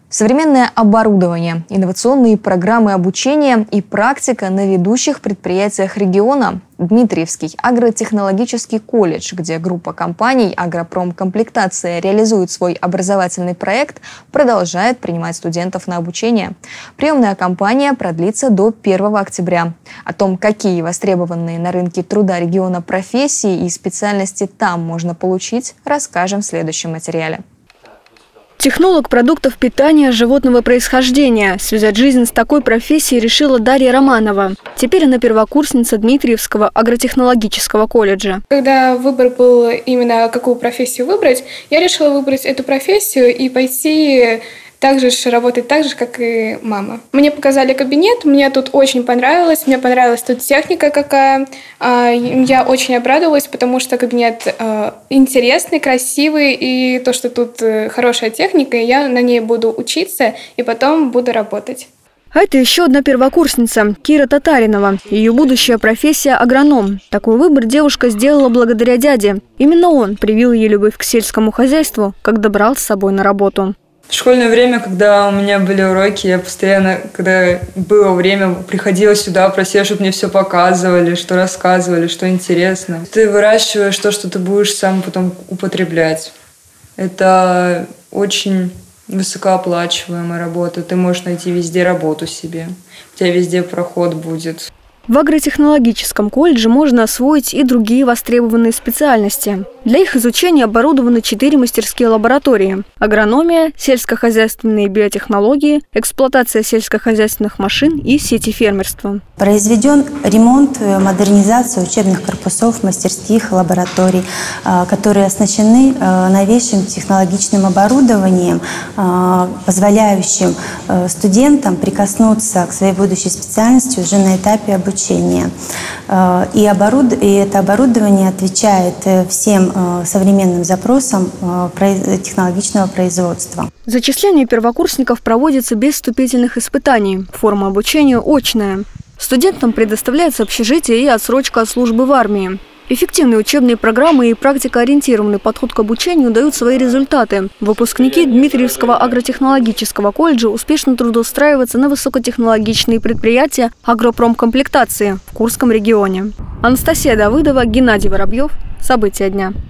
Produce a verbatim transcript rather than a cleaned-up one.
Современное оборудование, инновационные программы обучения и практика на ведущих предприятиях региона. Дмитриевский агротехнологический колледж, где группа компаний «Агропромкомплектация» реализует свой образовательный проект, продолжает принимать студентов на обучение. Приемная кампания продлится до первого октября. О том, какие востребованные на рынке труда региона профессии и специальности там можно получить, расскажем в следующем материале. Технолог продуктов питания животного происхождения. Связать жизнь с такой профессией решила Дарья Романова. Теперь она первокурсница Дмитриевского агротехнологического колледжа. Когда выбор был именно какую профессию выбрать, я решила выбрать эту профессию и пойти также же работать так же, как и мама. Мне показали кабинет, мне тут очень понравилось, мне понравилась тут техника какая. Я очень обрадовалась, потому что кабинет интересный, красивый, и то, что тут хорошая техника, я на ней буду учиться и потом буду работать. А это еще одна первокурсница, Кира Татаринова. Ее будущая профессия – агроном. Такой выбор девушка сделала благодаря дяде. Именно он привил ей любовь к сельскому хозяйству, когда брал с собой на работу. В школьное время, когда у меня были уроки, я постоянно, когда было время, приходила сюда, просила, чтобы мне все показывали, что рассказывали, что интересно. Ты выращиваешь то, что ты будешь сам потом употреблять. Это очень высокооплачиваемая работа. Ты можешь найти везде работу себе. У тебя везде проход будет. В агротехнологическом колледже можно освоить и другие востребованные специальности. Для их изучения оборудованы четыре мастерские лаборатории: агрономия, сельскохозяйственные биотехнологии, эксплуатация сельскохозяйственных машин и сети фермерства. Произведен ремонт, модернизация учебных корпусов, мастерских, лабораторий, которые оснащены новейшим технологичным оборудованием, позволяющим студентам прикоснуться к своей будущей специальности уже на этапе обучения. И, оборуд... и это оборудование отвечает всем современным запросам технологичного производства. Зачисление первокурсников проводится без вступительных испытаний. Форма обучения очная. Студентам предоставляется общежитие и отсрочка от службы в армии. Эффективные учебные программы и практикоориентированный подход к обучению дают свои результаты. Выпускники Дмитриевского агротехнологического колледжа успешно трудоустраиваются на высокотехнологичные предприятия агропромкомплектации в Курском регионе. Анастасия Давыдова, Геннадий Воробьев. События дня.